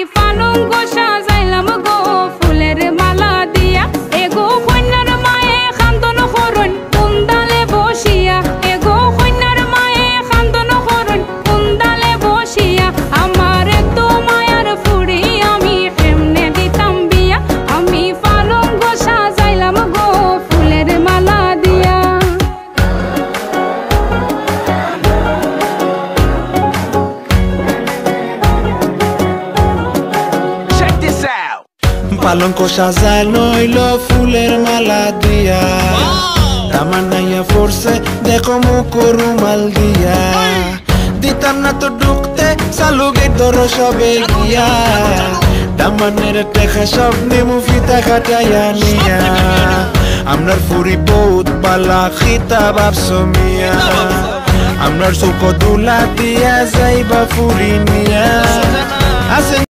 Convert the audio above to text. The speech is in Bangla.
পালঙ্ক সাজাইলাম গো ফুলের মালা দিয়া এগো কন্যার মায়ে খান্দন করুন কুন্দালে বসিয়া এগো কন্যার মায়ে খান্দন করুন কুন্দালে বসিয়া আমার তো মায়ার ফুড়ি আমি কেমনে দিতাম বিয়া আমি পালঙ্ক সাজাইলাম গো ফুলের মালা দিয়া পালঙ্ক সাজানো হইলো ফুলের মালা দিয়া আমার নাইয়া ফোরছে দেখো মুখ রুমাল দিয়া দিতাম না তো ঢুকতে চালু গেট ধরো সবে গিয়া দামানের টেকা সব নেমু ফিতা কাটাইয়া নিয়া আমরার ফুরি বহুত পালা খিতা ভাবছো মিয়া আমরার চৌক দুলা দিয়া যাইবা ফুরি নিয়া আছে